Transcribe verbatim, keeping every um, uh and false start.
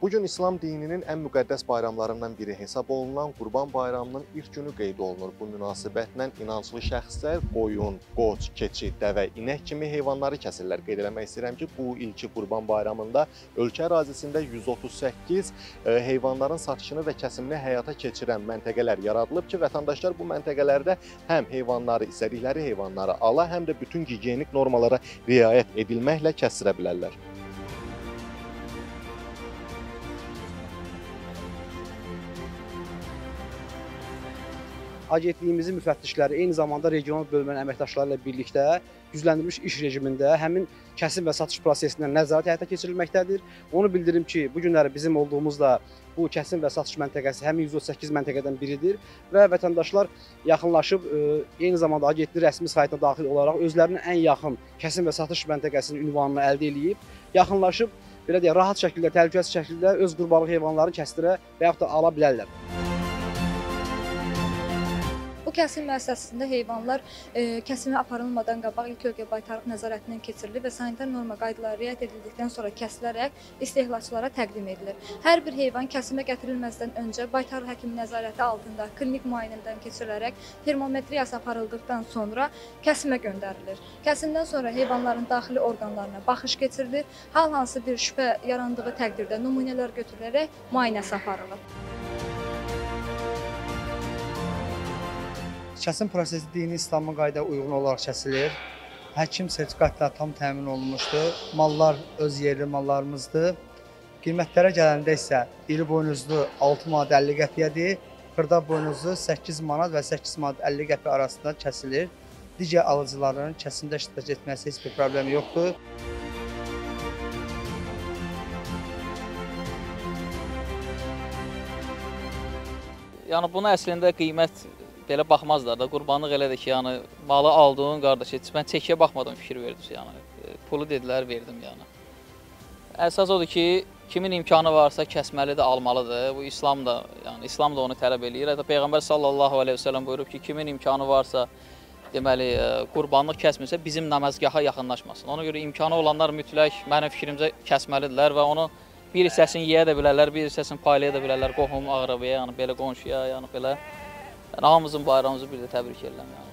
Bugün İslam dininin ən müqəddəs bayramlarından biri hesab olunan Qurban Bayramının ilk günü qeyd olunur. Bu münasibətlə inanclı şəxslər qoyun, qoç, keçi, dəvə, inək kimi heyvanları kəsirlər. Qeyd eləmək istəyirəm ki, bu ilki Qurban Bayramında ölkə ərazisində yüz otuz səkkiz heyvanların satışını və kəsimini həyata keçirən məntəqələr yaradılıb ki, vətəndaşlar bu məntəqələrdə həm heyvanları, istədikləri heyvanları ala, həm də bütün gigiyenik normalara riayət edilməklə kəsdirə bilərlər. Agentliyimizin müfəttişləri eyni zamanda regional bölmənin əməkdaşları ilə birlikdə gücləndirilmiş iş rejimində həmin kəsim və satış prosesində nəzarət həyata keçirilməkdədir. Onu bildirim ki, bu günləri bizim olduğumuzda bu kəsim və satış məntəqəsi həmin yüz otuz səkkiz məntəqədən biridir və vətəndaşlar yaxınlaşıb eyni zamanda agentlik rəsmi saytına daxil olaraq özlərinin ən yaxın kəsim və satış məntəqəsinin ünvanını əldə edib, yaxınlaşıb belə deyək, rahat şəkildə, təhlükəsiz şəkildə öz qurbanlıq heyvanlarını kəsdirə və yaxud da ala bilərlər. Bu kəsim müəssisəsində heyvanlar e, kəsimə aparılmadan qabaq ilk ögey baytarlıq nəzarətindən keçirilir və sanitar norma qaydalara riayət edildikdən sonra kəsilərək istehlakçılara təqdim edilir. Hər bir heyvan kəsimə gətirilməzdən öncə baytarlıq həkimi nəzarəti altında klinik müayinədən keçirilərək termometriyası aparıldıqdan sonra kəsimə göndərilir. Kəsimdən sonra heyvanların daxili orqanlarına baxış keçirilir. Hal-hansı bir şübhə yarandığı təqdirdə nümunələr götürülərək müayinəsi aparılır. Kəsim prosesi dini İslamın qaydaya uyğun olaraq kəsilir. Həkim sertifikatla tam təmin olunmuşdur. Mallar öz yerli mallarımızdır. Qiymətlərə gələndə isə iri boynuzlu altı manat əlli qəpiyyədir. Xırda boynuzlu səkkiz manat və səkkiz manat əlli qəpiyə arasında kəsilir. Digər alıcıların kəsimdə iştirak etməsi heç bir problem yoxdur. Yəni buna əslində qiymət belə baxmazlar da, qurbanlıq elədir ki, yəni malı aldığın qardaş, mən çəkiyə baxmadan fikir verdim, yəni pulu dedilər, verdim yəni. Əsas odur ki, kimin imkanı varsa kəsməlidir, almalıdır. Bu İslam da, yəni İslam da onu tələb eləyir. Hətta Peyğəmbər sallallahu əleyhi və səlləm buyurub ki, kimin imkanı varsa, deməli, qurbanlıq kəsmirsə bizim namazgaha yaxınlaşmasın. Ona görə imkanı olanlar mütləq mənim fikrimcə kəsməlidirlər və onu bir hissəsini yeyə də bilərlər, bir hissəsini paylaya da bilərlər, qohum, ağrabaya, yəni belə qonşuya, yəni belə. Yəni, hamımızın bayramımızı bir də təbrik edirəm. Yəni.